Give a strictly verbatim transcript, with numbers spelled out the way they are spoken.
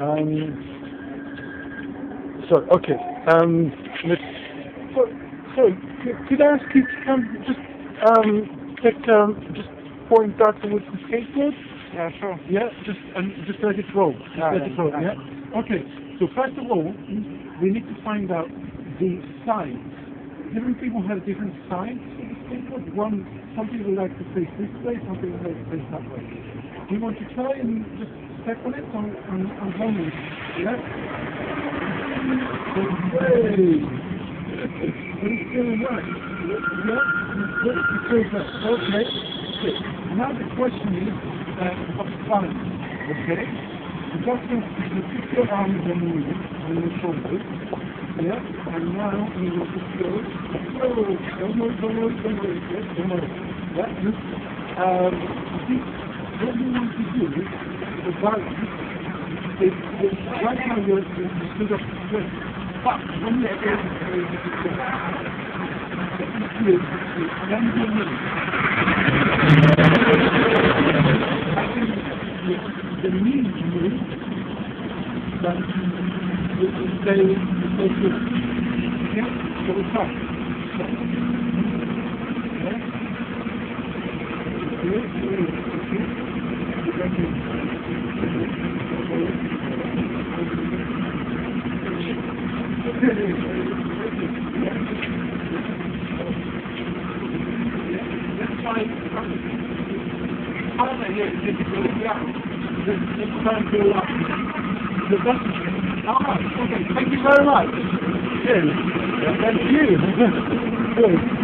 Um, so, okay. Um, let's, so, so could, could I ask you to come just um, take, um, just point out towards the skateboard? Yeah, sure. Yeah, just and just let it roll. Just Yeah, let it roll. yeah. Yeah. Okay. So first of all, we need to find out the sides. Different people have different sides for the skateboard. One, some people like to face this way, some people like to face that way. We want to try and just step on it on on, on one way. Yeah. Okay. But it's still right. Yeah. It's still right. Okay. Okay. Now the question is uh, of balance. Okay. You just have to put your arms on the on your shoulders. Yeah. And now we will just go. Oh, don't worry, don't worry, don't worry. Yes, don't worry. Yeah. Just, um, see, what we want to do is the balance. Is, is right now you're, you're stood up straight. But when you're able to go to the ground, you bend your knees. The knees move, but you stay, stay good. Okay? So we start. Okay? Good, good, okay. Let's try how the heck did it go down? Let's try and go up. The best. Alright, okay, thank you very much. Cheers. Thank you. Good.